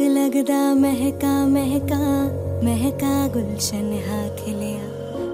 लगदा महका महका महका गुलशन हा खिलिया।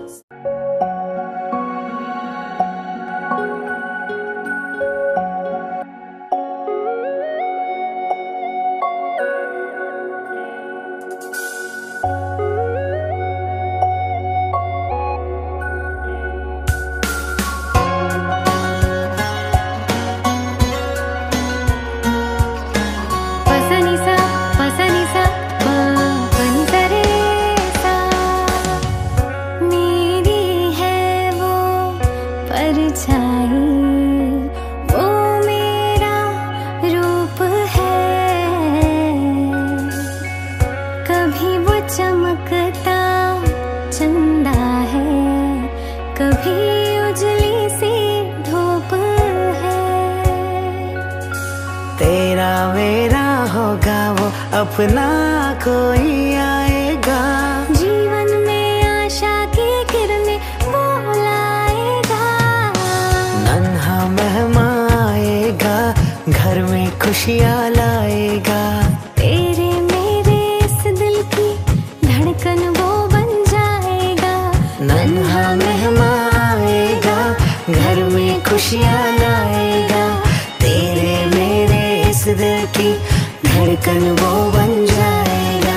अपना कोई आएगा जीवन में, आशा की किरणें वो लाएगा। नन्हा मेहमान आएगा, घर में खुशियाँ लाएगा। तेरे मेरे इस दिल की धड़कन वो बन जाएगा। नन्हा मेहमान आएगा, घर में खुशियाँ लाएगा। तेरे मेरे इस दिल की धड़कन वो बन जाएगा।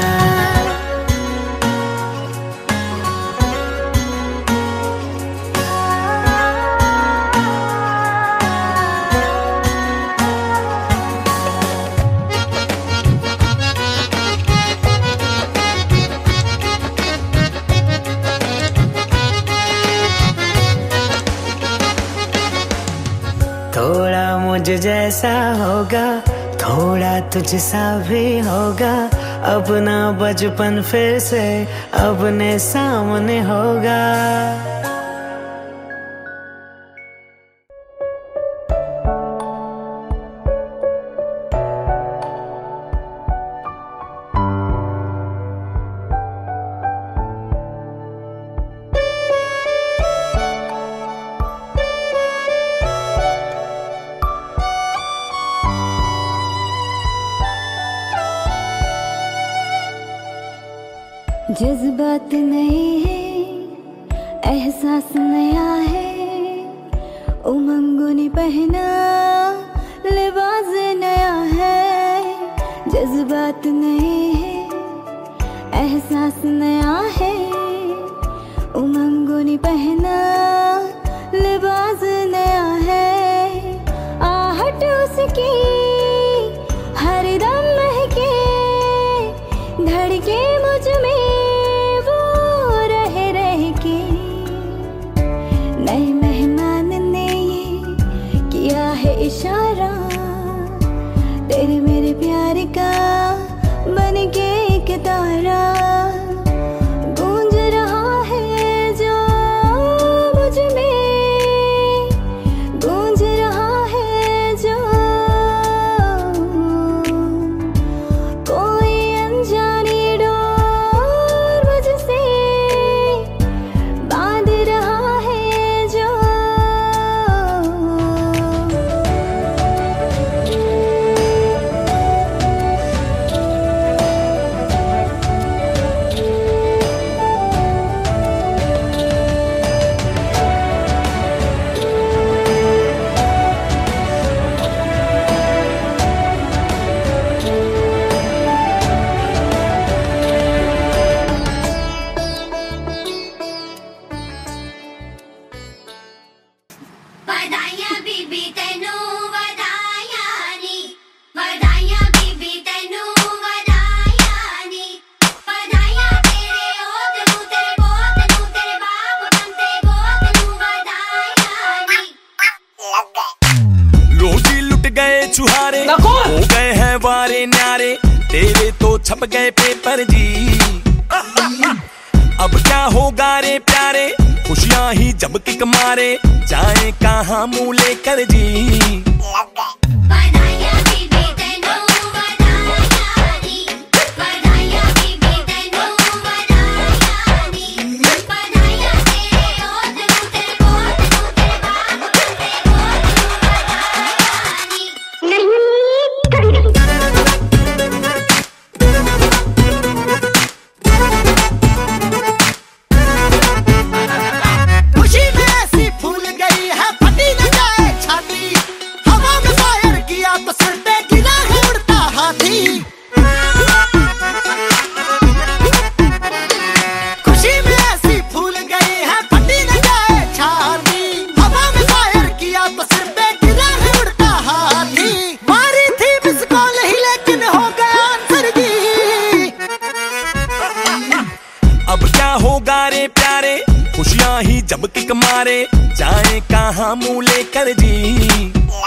थोड़ा मुझ जैसा होगा, थोड़ा तुझसा भी होगा। अपना बचपन फिर से अपने सामने होगा। जज्बात नए हैं, एहसास नया है। उमंगों ने पहना लिबास नया है। जज्बात नए हैं, एहसास नया है। उमंगों ने पहना लिबास नया है। आहट उसकी हर दम महके, धड़के मुझ में इशारा। तेरे मेरे प्यार का बन के एक तारा गूंज रहा है जो मुझ में, गूंज रहा है जो कोई अनजानी डोर मुझसे बांध रहा है जो। छुहारे हो गए हैं वारे न्यारे, तेरे तो छप गए पेपर जी। अब क्या होगा रे प्यारे, खुशियां ही जब किक मारे, जाए कहाँ मुँह लेकर जी। मारे जाए कहाँ मुँह लेकर जी।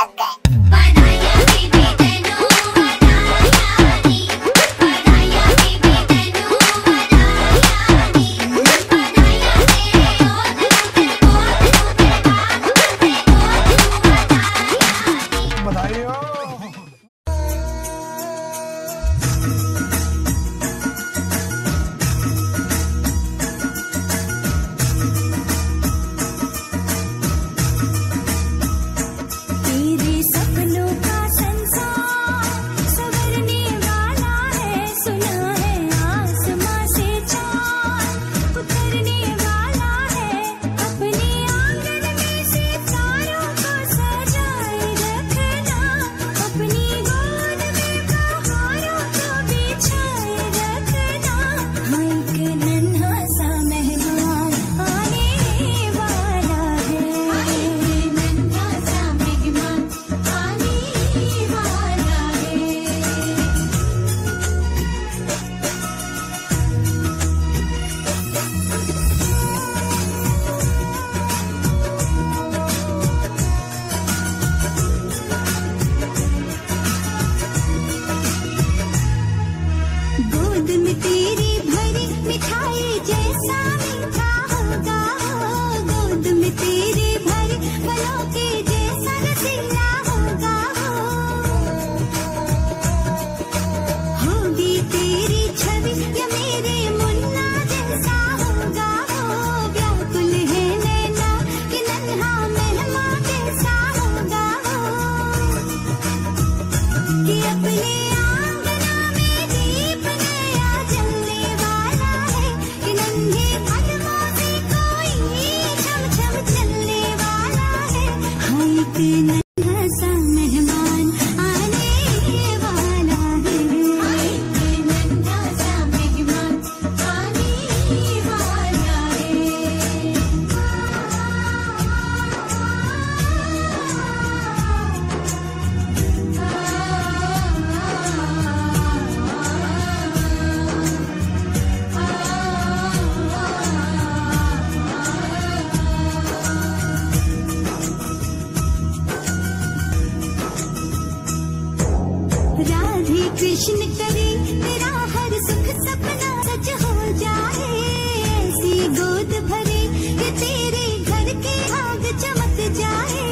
कृष्ण करे तेरा हर सुख सपना सच हो जाए, ऐसी गोद भरे कि तेरे घर के आग चमक जाए।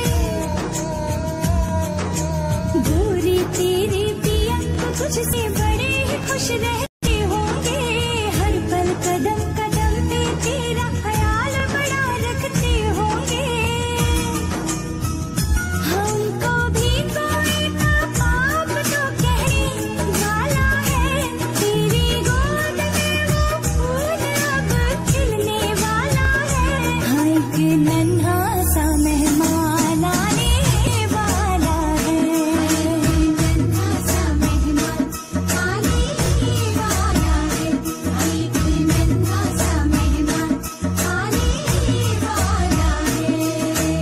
गोरे तेरे पिया तुझसे बड़े ही खुश रहते होंगे, हर पल कदम कदम पे तेरा ख्याल बड़ा रखते होंगे। हमको भी कोई ना पाप तो कहने वाला है, तेरी गोद में वो फूल अब खिलने वाला है। हाँ एक नन्हा सा मेहमान आने वाला है, नन्हा सा मेहमान आने वाला है, एक नन्हा सा मेहमान आने वाला है।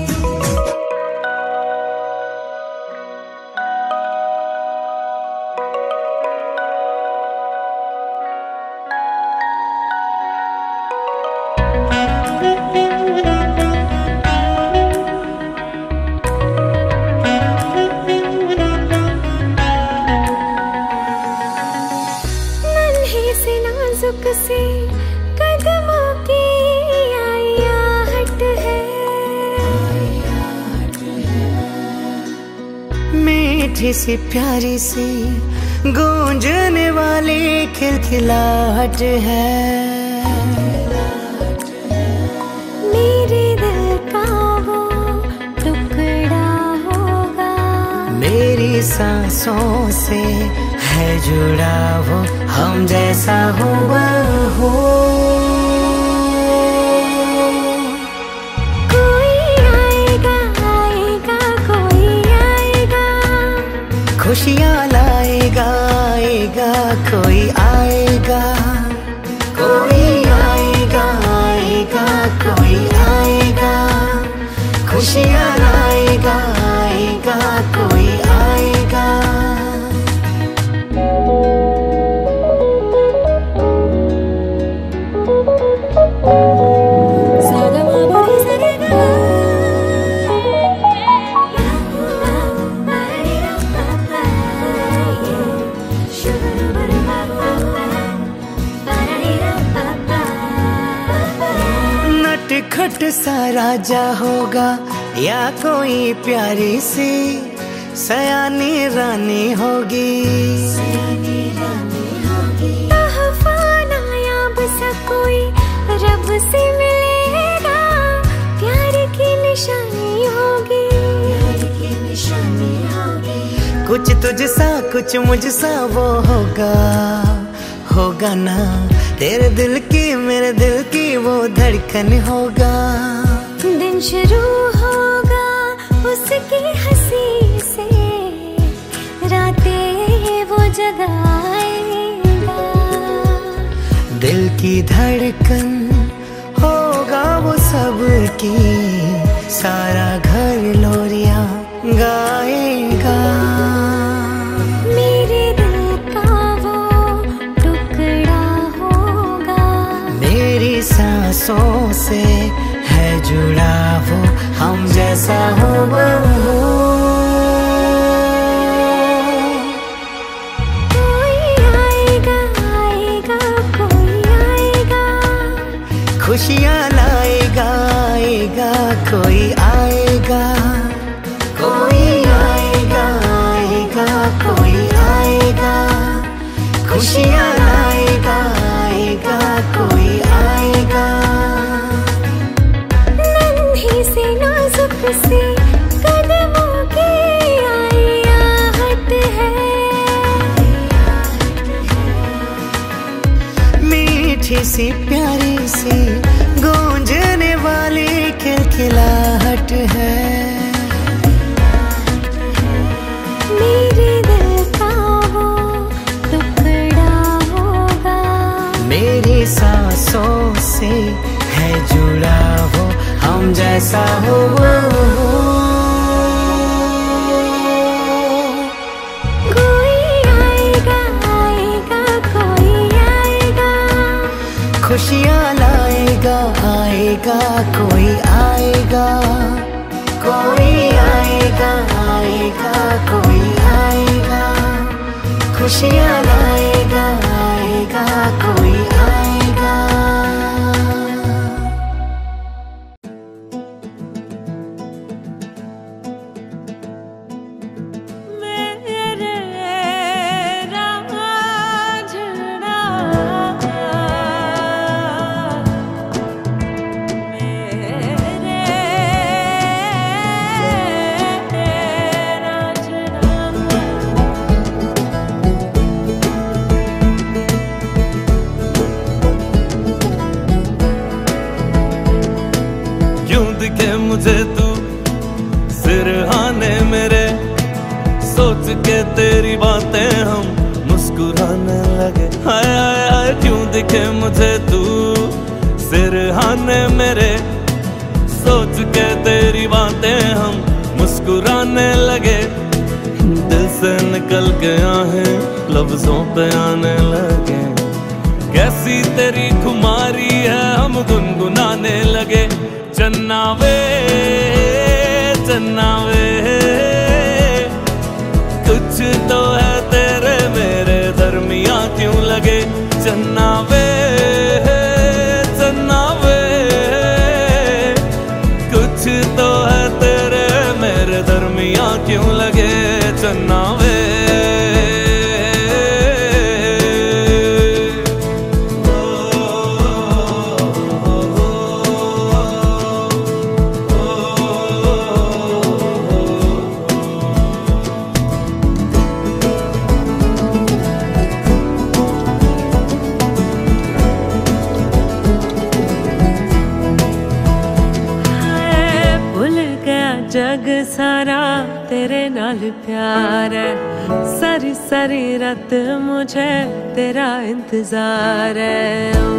नन्हे से नाजुक से कदमों की आई आहट है, मीठी सी प्यारी सी गूंजने वाली खिलखिलाहट है। मेरे दिल का वो टुकड़ा होगा, मेरी सांसों से है जुड़ा वो, हम जैसा हुआ हो। कोई आएगा आएगा कोई आएगा, खुशियाँ लाएगा आएगा कोई आएगा, कोई आएगा आएगा कोई आएगा, खुशियाँ लाएगा आएगा कोई आएगा। सागा मा बड़ी सरे घूंघट सा राजा होगा या कोई प्यारी सी सयानी रानी होगी। नायाब सा कोई रब से मिलेगा, प्यार की निशानी होगी। कुछ तुझसा कुछ मुझसा वो होगा, होगा ना तेरे दिल की मेरे दिल की वो धड़कन होगा। दिन शुरू होगा उसकी हंसी से, रातें वो जगाएगा। दिल की धड़कन होगा वो सबकी, सारा घर लोरियां गाएगा। मेरे दिल का वो टुकड़ा होगा, मेरी सांसों से है जुड़ा वो, हम जैसा हो वो। कोई आएगा आएगा कोई आएगा, खुशियाँ लाएगा आएगा कोई आएगा। कोई आएगा आएगा कोई आएगा, खुशियाँ लाएगा आएगा कोई आएगा। नन्ही सी नाजुक सी कदमों की आई आहट है, मीठी सी प्यारी सी गूंजने वाली खिलखिलाहट है। मेरे दिल का वो टुकड़ा होगा, मेरी सांसों से है जुड़ा वो, हम जैसा हो वो। कोई आएगा आएगा कोई आएगा, खुशियाँ लाएगा आएगा कोई आएगा। कोई आएगा आएगा कोई आएगा, खुशियाँ लाएगा आएगा कोई आएगा। मुझे तू सिरहाने मेरे, सोच के तेरी बातें हम मुस्कुराने लगे। हाय हाय हाय क्यों दिखे मुझे तू सिरहाने मेरे, सोच के तेरी बातें हम मुस्कुराने लगे। दिल से निकल के आहें लफ्जों पे आने लगे, कैसी तेरी खुमारी है हम गुनगुनाने लगे। चन्ना वे कुछ तो है तेरे मेरे दरमियाँ क्यों लगे। चन्ना वे कुछ तो है तेरे मेरे दरमियाँ क्यों लगे। चन्ना वे जग सारा तेरे नाल प्यार है, सारी सारी रात मुझे तेरा इंतजार है।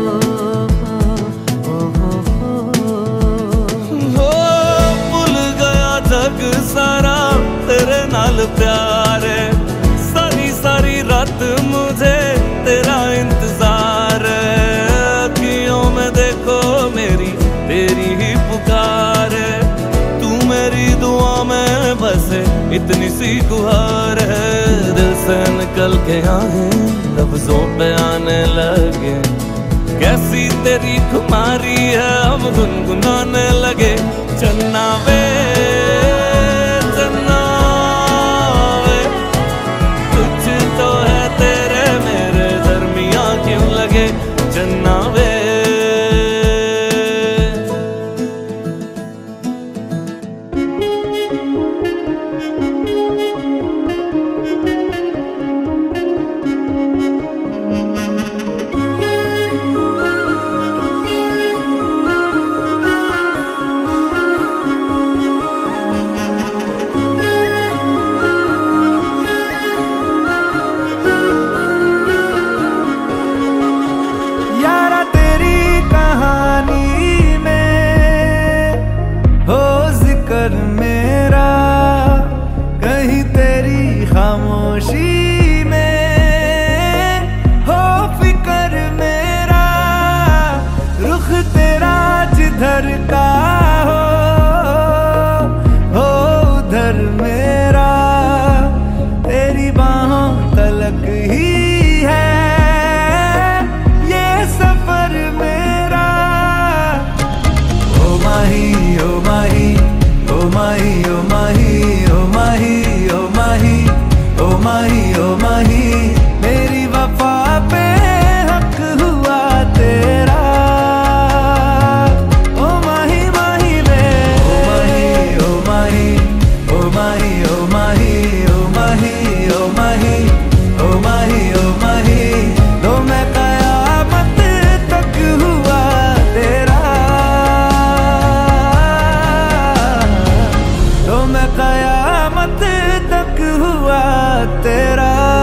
भूल गया जग सारा तेरे नाल प्यार है, सारी सारी रात मुझे तेरा इंतजार है। अखियों में देखो मेरी तेरी ही पुकार है, मेरी दुआ में बसे इतनी सी गुहार है। दिल से निकल के आहें लफ्जों पे आने लगे, कैसी तेरी खुमारी है अब गुनगुनाने लगे चन्ना वे चन्ना वे कुछ तो है तेरे मेरे दरमियां क्यों लगे चन्ना वे। मेरा कहीं तेरी खामोशी में हो फिक्र मेरा रुख तेरा जिधर का हो उधर मेरा तेरी बाहों तलक ही है ये सफर मेरा। ओ माही ओ माही ओ माही ओ माही ओ माही ओ माही ओ माही ओ माही मेरी वफा पे हक हुआ तेरा। ओ माही माही वे ओ माही ओ माही ओ माही ओ माही ओ माही ओ माही ओ माही तो मैं कयामत तक हुआ तेरा। तो मैं कयामत तक हुआ तेरा।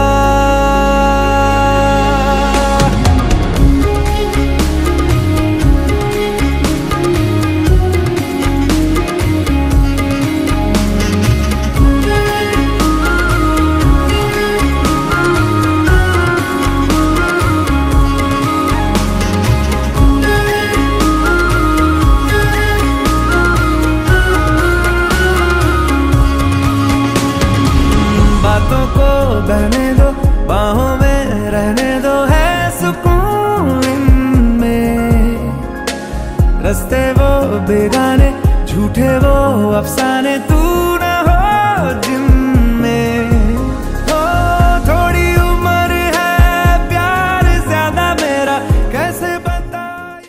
बातों को बहने दो बाहों में रहने दो है सुकून इनमें रस्ते वो बेगाने झूठे वो अफसाने तू न हो जिनमें हो थोड़ी उम्र है प्यार ज्यादा मेरा कैसे बताए।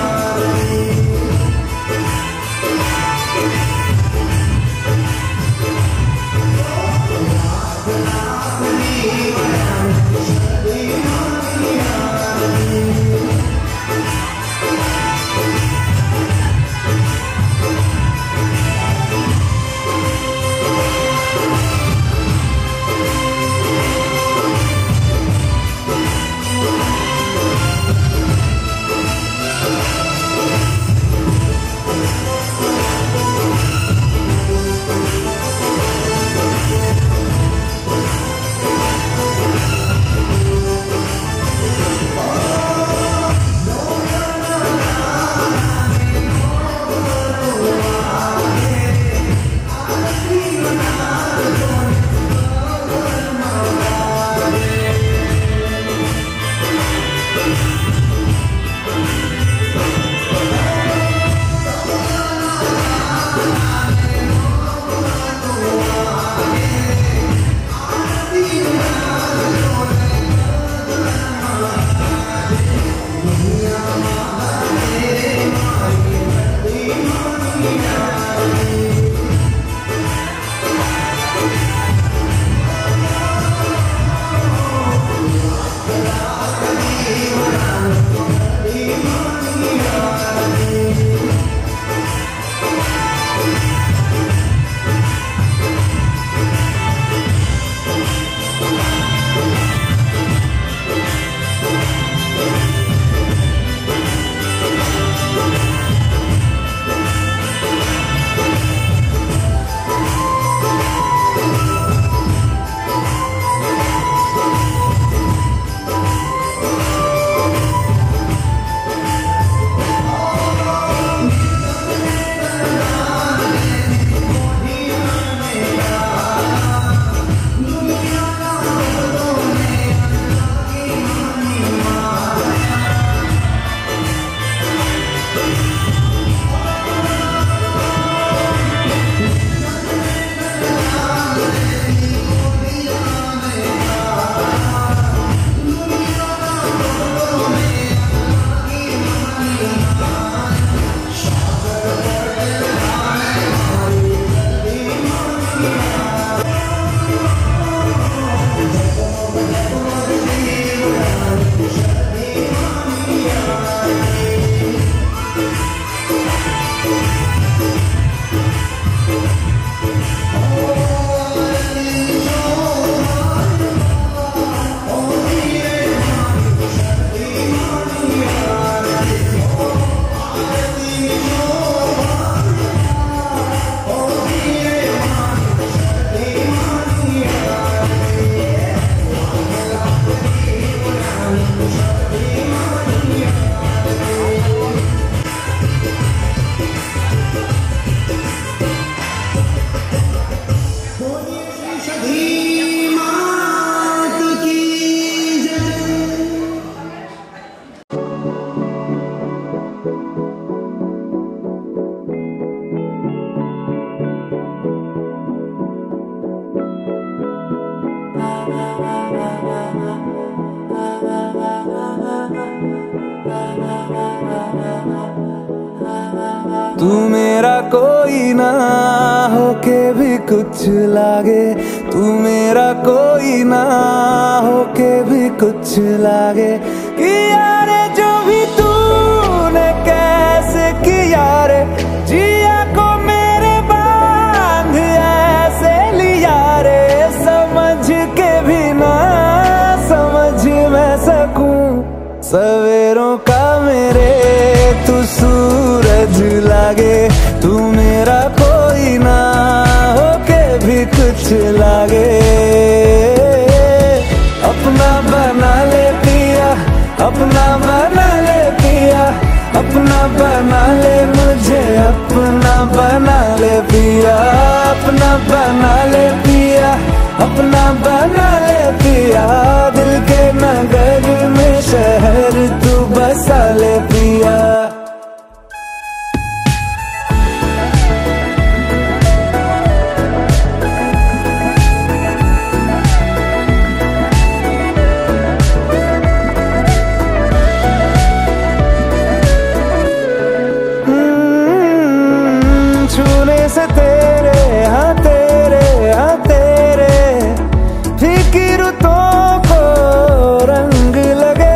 तू मेरा कोई ना होके भी कुछ लागे, तू मेरा कोई ना होके भी कुछ लागे। किया रे जो भी तूने कैसे किया रे, जिया को मेरे बांध ऐसे लिया रे। समझ के भी ना समझ मैं सकूं, सवेरों का मेरे तू सूरज लागे। तू मेरा कोई ना होके भी कुछ लागे। अपना बना ले पिया, अपना बना ले पिया, अपना बना ले मुझे, अपना बना ले पिया, अपना बना ले पिया, अपना बना ले पिया। दिल के नगर में शहर तू बसा ले पिया। से तेरे हाँ तेरे हाँ तेरे फीकी रुतों को रंग लगे,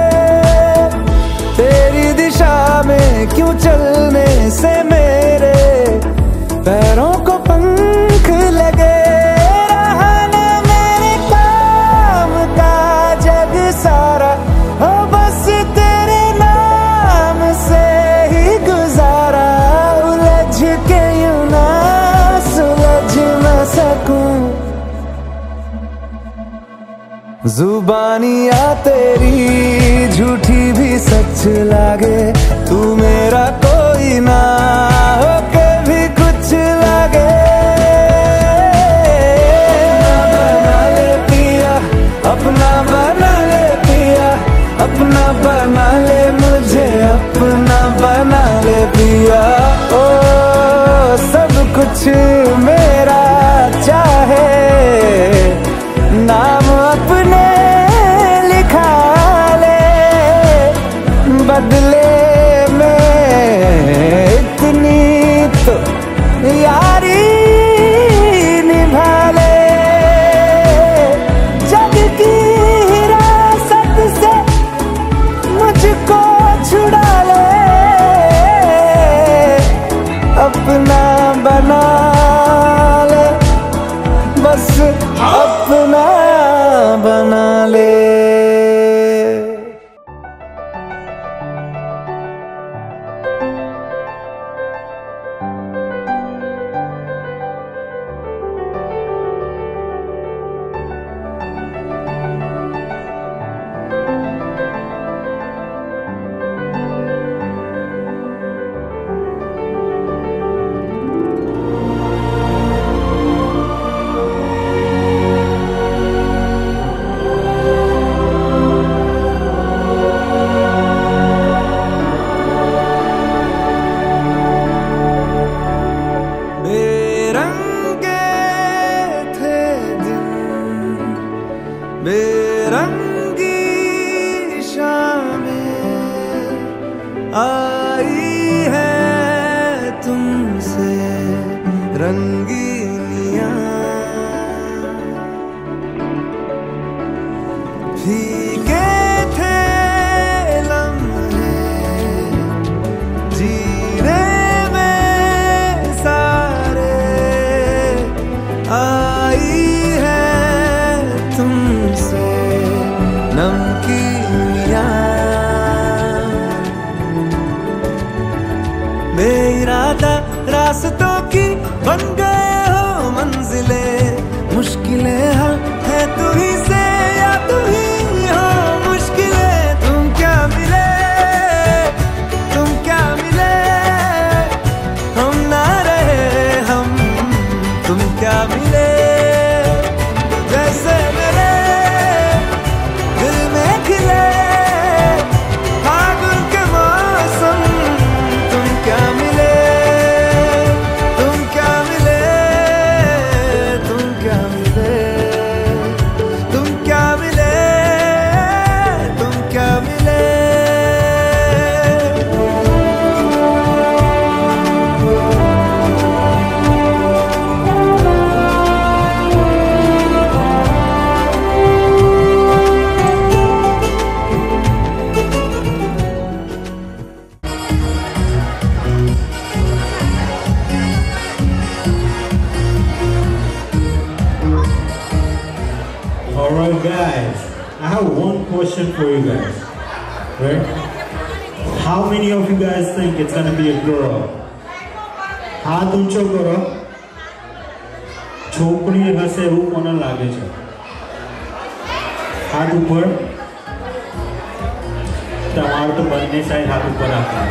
तेरी दिशा में क्यों चलने से मेरे पैरों को पंख लगे। रहा न मेरे काम का जग सारा, हो बस तेरे नाम से ही गुजारा। उलझ के यूं ना सुलझ न सकूं, जुबानियाँ तेरी झूठी भी सच लागे, तू मेरा कोई ना हो के भी कुछ लागे। अपना बना ले पिया, अपना बना ले मुझे, अपना बना ले पिया। ओ सब कुछ मेरा चाहे, नाम अपने लिखा ले, बदले में इतनी तो यारी निभा ले। जग की हिरासत से मुझको छुड़ा ले, अपना बना ले, बस अपना बना ले। बेरंगी शामें आई है तुमसे रंगीनियां, फीके थे लम्हे जीने में सारे, आई है तुमसे नमकीनियां। बेइरादा रास्तों की बन गए हो मंजिलें, मुश्किलें हल है तू ही से या तू ही हो मुश्किलें। तुम क्या मिले हम ना रहे हम, तुम क्या मिले जैसे मेरे दिल में खिले फागुन के मौसम। तुम क्या मिले तुम क्या मिले तुम क्या मिले तुम क्या मिले तुम क्या मिले। Alright guys, I have one question for you guys. Right? How many of you guys think it's gonna be a girl? हाथ ऊंचो करो, छोकरी हसे એવું કોને લાગે છે? हाथ ऊपर, તમારે તો બંને સાઈડ હાથ ઉપર રાખવાના.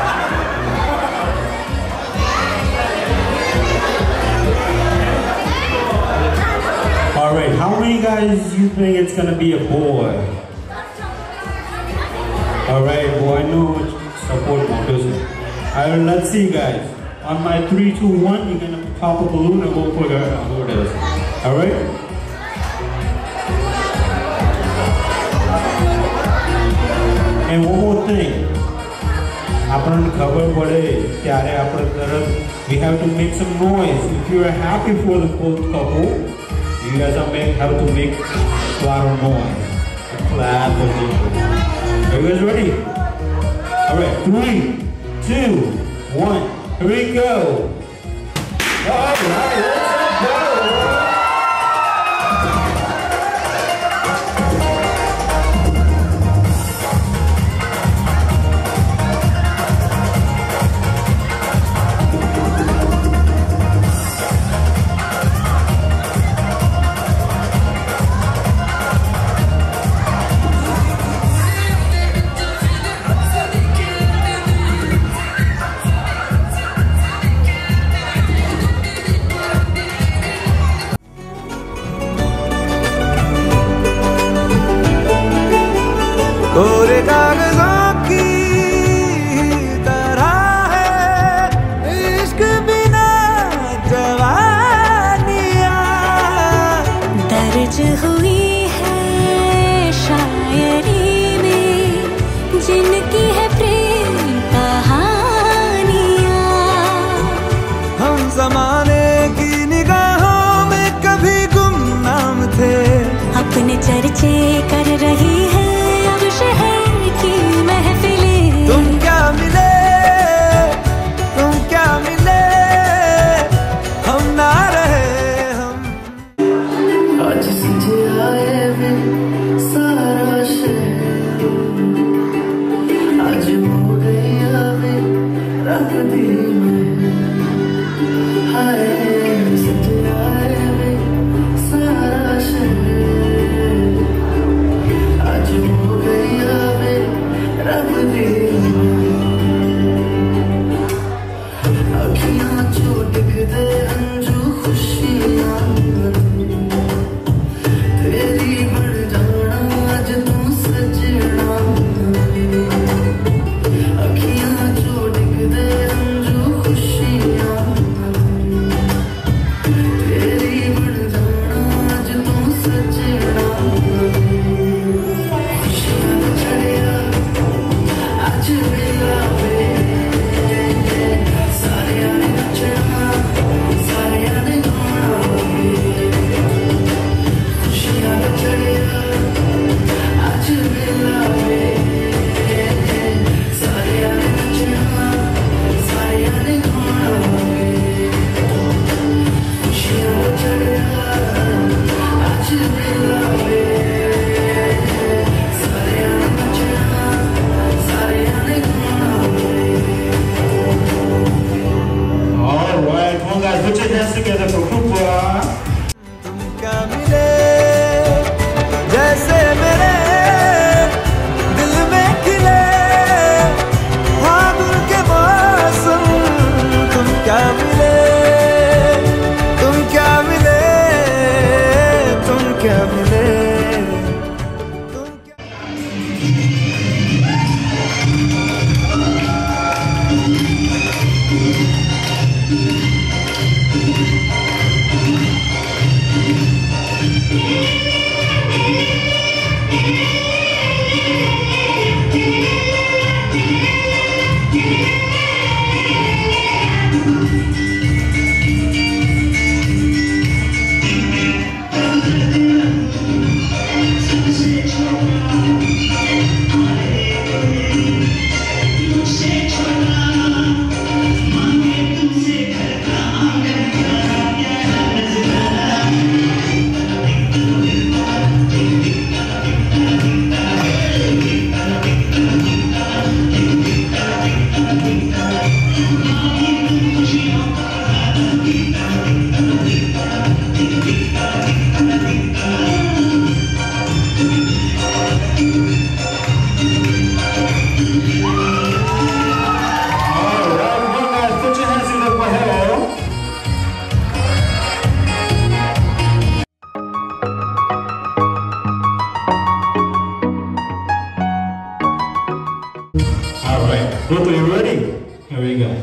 Alright, how many guys you think it's gonna be a boy? Alright, boy, I know support motors. Alright, let's see guys. On my 3, 2, 1, you're gonna pop a balloon and go for the orders. Alright? And one more thing. આપણને ખબર પડે ત્યારે આપણે તરત we have to make some noise. If you are happy for the both couple, you guys have to make a lot of noise. Clap for people. Are you guys ready? All right, 3, 2, 1, here we go. All right, let's go. कोरे कागजों की तरह है इश्क बिना जवानियाँ दर्ज हुई है शायरी में जिनकी है प्रेम कहानियाँ। हम जमाने की निगाहों में कभी गुमनाम थे, अपने चर्चे कर रही है शहर की महफिलें। तुम क्या मिले हम ना रहे हम। आज तुझे आए वे सारा शहर, आज हो गई वे रख दी मैं। हाय तुझे आए वे सारा शहर, आज हो गई वे रख दी मैं। अखियां चोट दे अंजू खुशियां तेरी बढ़ जाना आज तू सजना। अखियां चोट दे अंजू खुशियां तेरी बढ़ जाना आज तू सजना। खुशियां चढ़िया आज मेरा वे सारे आने नचना सारे आने गाना वे। खुशियां चढ़िया आज मेरा वे सारे आने नचना सारे आने गाना वे। खुशियां चढ़िया आज मेरा वे सारे आने नचना सारे आने गाना वे। All right, come on guys, put your hands together for Cooper. तुम क्या मिले जैसे मेरे दिल में खिले फागुन के मौसम। तुम क्या मिले तुम क्या मिले तुम क्या मिले तुम क्या। Both of you ready? Here we go.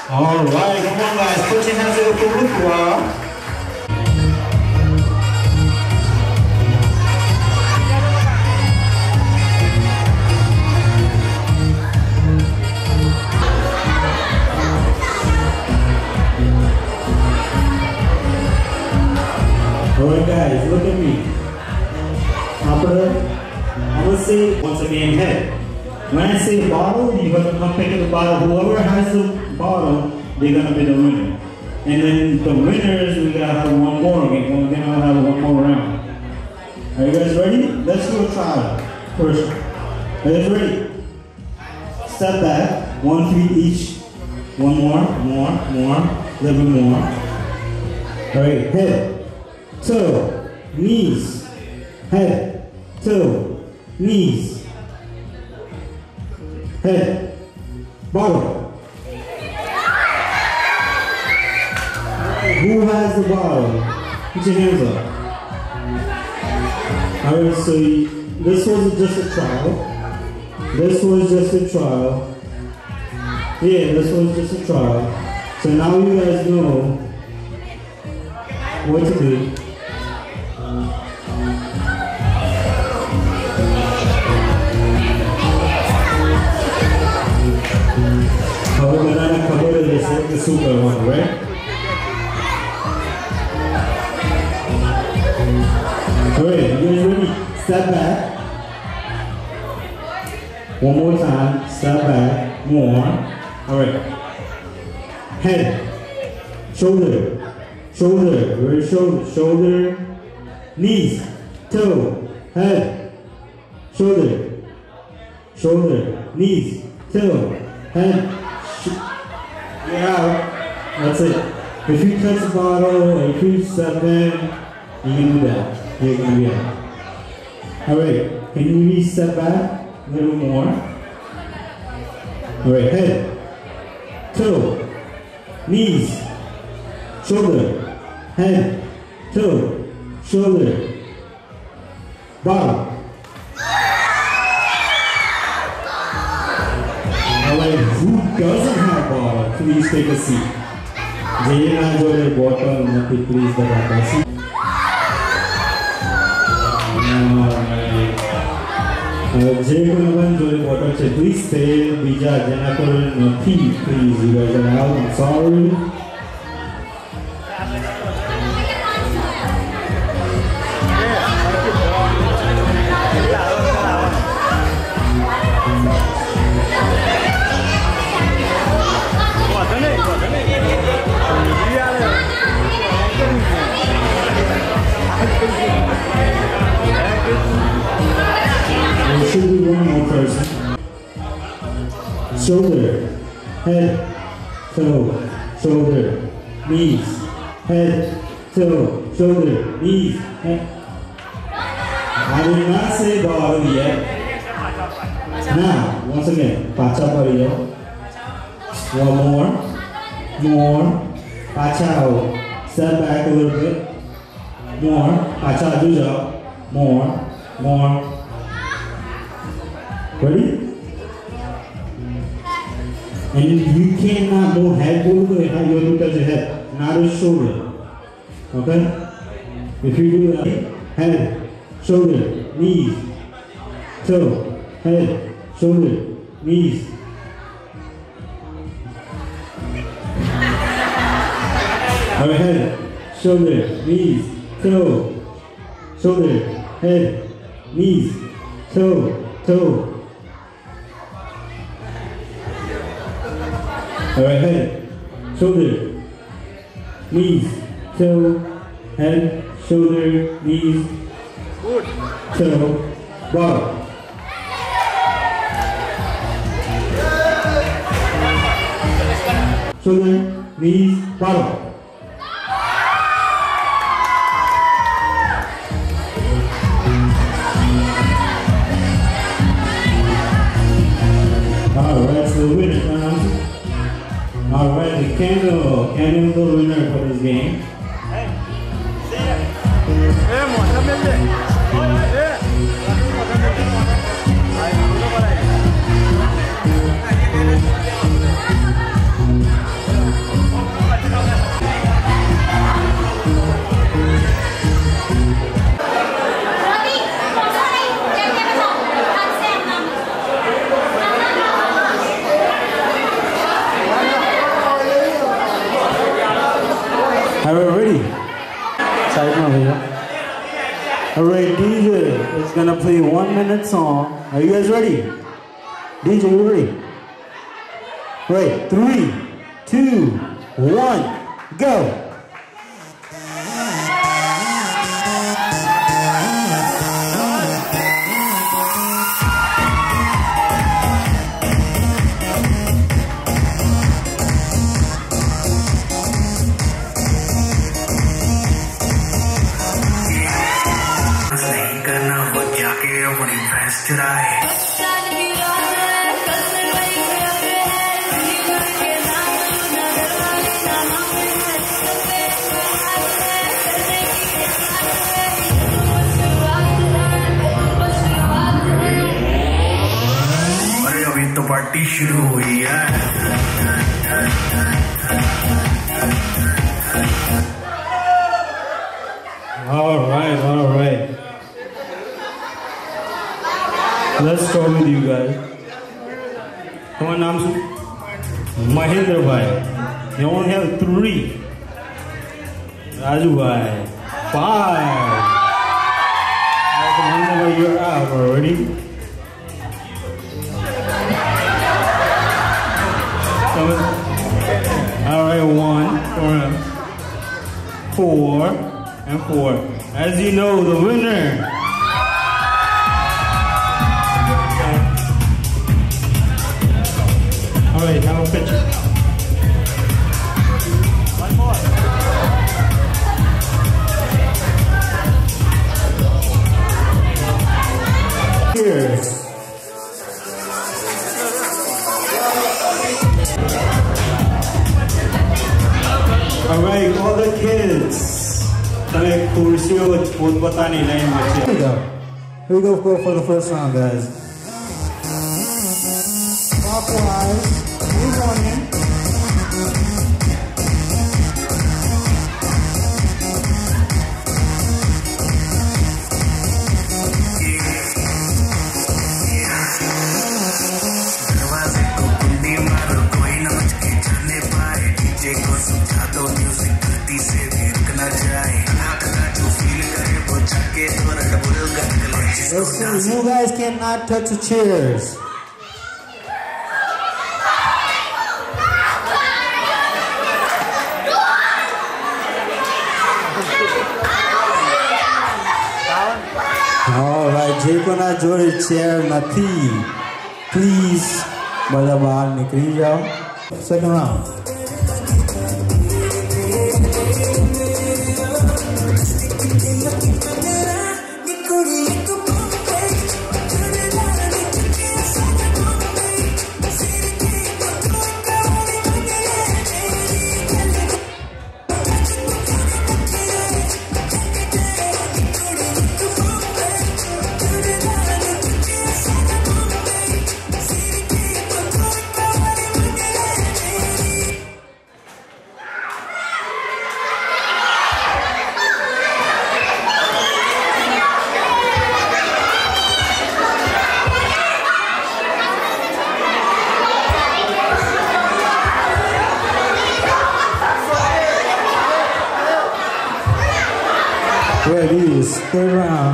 All right, come on guys, put your hands together for Rukwa. Alright guys, look at me. I'm gonna say once again head. When I say bottle, you're gonna come pick up the bottle. Whoever has the bottle, they're gonna be the winner. And then the winners, we gotta have one more again. We're gonna have one more round. Are you guys ready? Let's do a trial first. Are you guys ready? Step back, 1 feet each. One more, a little bit more. Alright, head. Toe, knees, head, toe, knees, head, bottle. Who has the bottle? Put your hands up. Alright, so this was just a trial. This was just a trial. Yeah, this was just a trial. So now you guys know what to do. Banana cover the super one, right? Alright, you guys ready? Step back. One more time. Step back. More. Alright. Head. Shoulder. Shoulder. Very shoulder. Shoulder. Knees. Toe. Head. Shoulder. Shoulder. Knees. Toe. Head. Yeah, that's it. If you touch the bottle, if you step in, you can do that. You're gonna be out. Alright, can you please step back a little more? Alright, head, toe, knees, shoulder, head, toe, shoulder, bottom. Alright, who doesn't have bottle? Please take a seat. Jayana jode bottle nathi, please take a seat. Jayana jode bottle che, please stay. Bija jana kore nathi, please. You guys are out. I'm sorry. There should be one more person. Shoulder, head, toe, shoulder, knees, head, toe, shoulder, knees, head. I did not say bottom yet. Now, once again, pacha pariyo. One more, pacha out. Step back a little bit. More, pacha juja. More. Ready? And you cannot move head over the head, you have to touch your head, not your shoulder. Okay? If you do that, head, shoulder, knees, toe, head, shoulder, knees. Alright, head, shoulder, knees, toe, shoulder, head, knees, toe. Alright, head, shoulder, knees, toe, head, shoulder, knees, toe, bottom. Shoulder, knees, bottom. Alright, so the winner comes. Alright, the Candle is the winner for this game. Are we ready? Side now, भैया. Alright, DJ is gonna play 1 minute song. Are you guys ready? DJ, you ready? Right, 3, 2, 1, go! Party शुरू हुई है. All right. Let's start with you guys. Come on, naam Mahendra bhai. You only have 3. Raju bhai, 5. Mahendra bhai, you're out already. All right, 1 for him. 4 and 4. As you know, the winner. All right, have a picture. One more. Here. All right, all the kids. Here we go for the first round, guys. Clockwise, move on in. Listen, you guys cannot touch the chairs. Alright, जेको ना जोड़े chair नथी, please बड़ा बाहर निकली जाओ. Second round. Ready, stay around.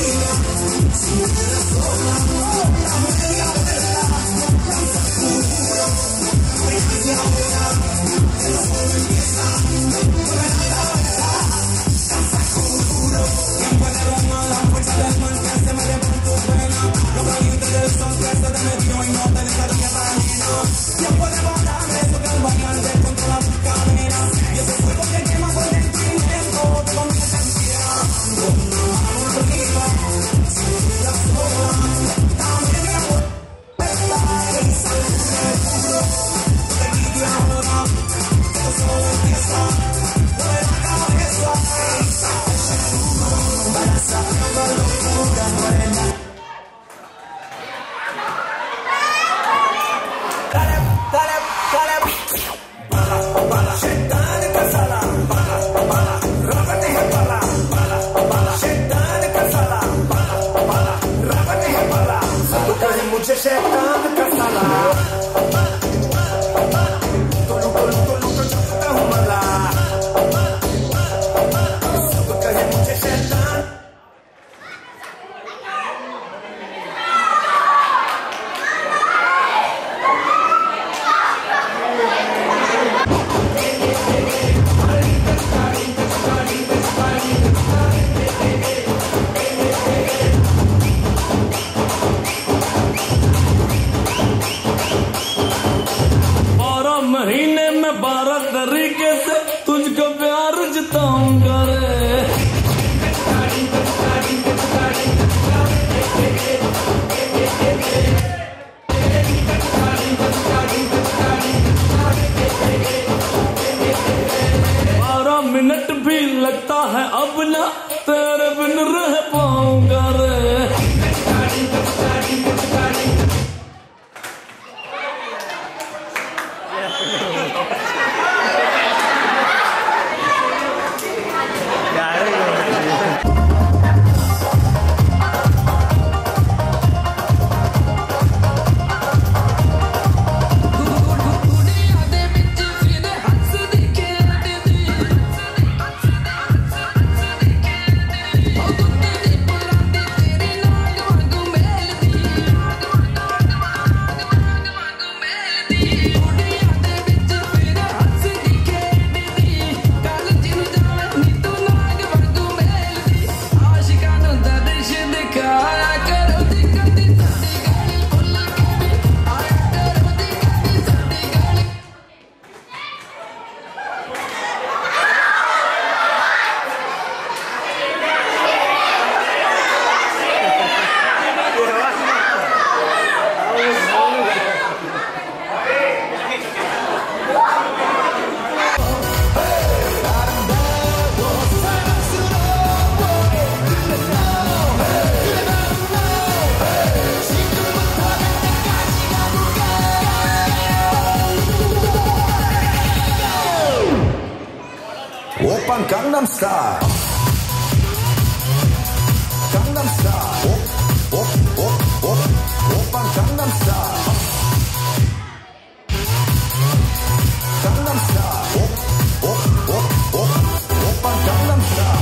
Minute भी लगता है अब ना तेरे बिन रह पाऊंगा रे। Oppan Gangnam Style. Gangnam Style. Oppan Gangnam Style. Gangnam Style. Oppan Gangnam Style.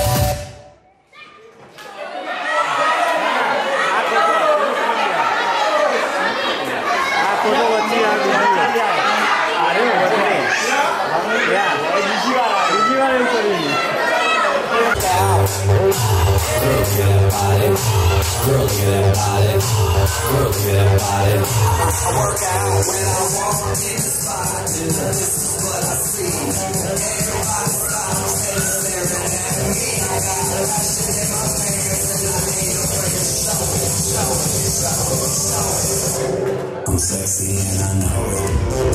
I'm sexy and I know it.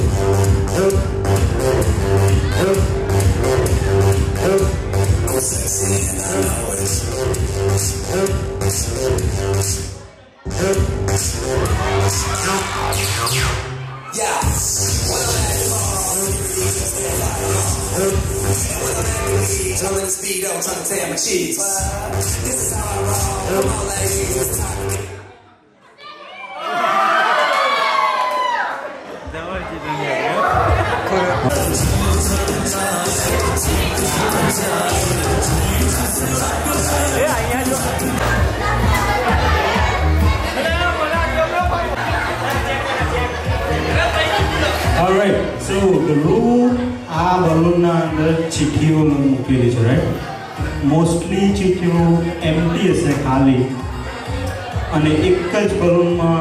I'm sexy and I know it. Yeah. I'm in the speedo trying to tan my cheeks. This is how I roll. Come on, ladies, it's time to get. Yeah, So the rule આ balloon અંદર ચીઠીઓ મૂકેલી છે, right? Mostly ચીઠીઓ empty હશે, ખાલી, અને એક જ balloonમાં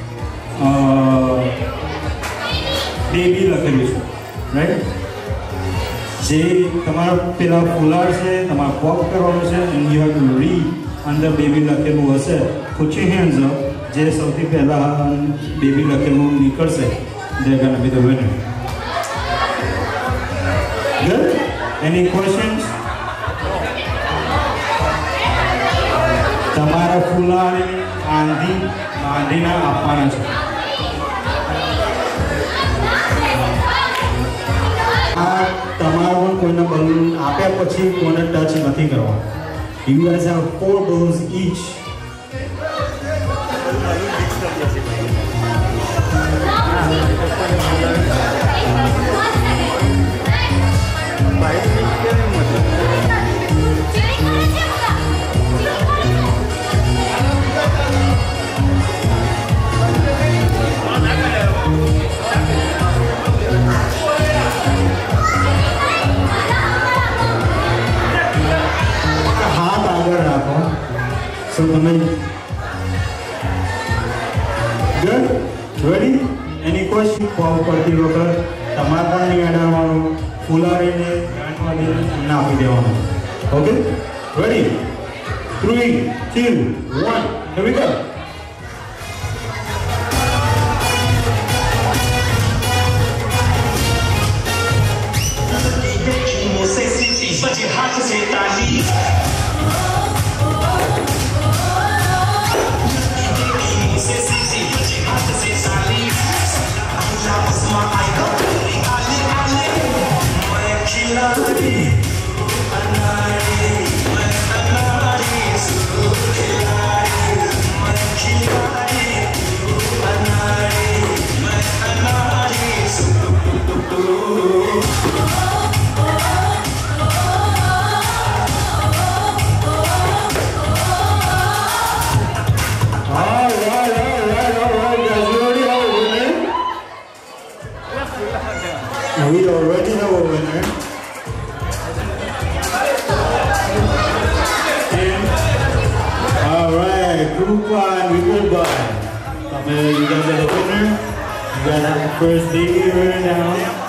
baby લખેલું છે, right? જે તમારા પેલા ફુલાર છે, તમારે પॉप કરવાનું છે, and you have to read અંદર baby લખેલું હશે. Put your hands up. જે સૌથી પહેલા baby લખેલું નીકળશે, they're gonna be the winner. Good? Any questions? તમારા ફૂલાને બાંધીને આપવાના છે. આ તમારું કોઈને બલૂન આપ્યા પછી કોઈને ટચ નથી કરવા. You guys have 4 balloons each. हाथ आगे रखो. So good? Ready? Any question? Pop करती वक्त टमाटर नहीं अड़ावानो, फुलारी ने गांठवादी नापी देवानो. Okay? Ready? 3, 2, 1. Here we go. बचे हाथ से ताली मुझसे सीधी बचे हाथ से ताली लापसमा आएगा आले आले मैं खिलाड़ी अनाड़ी मैं अनाड़ी सुनो खिलाड़ी मैं खिलाड़ी अनाड़ी मैं अनाड़ी सुनो. We already have a winner. All right, group 1, we goodbye. You guys are the winner. You guys have the first baby right now.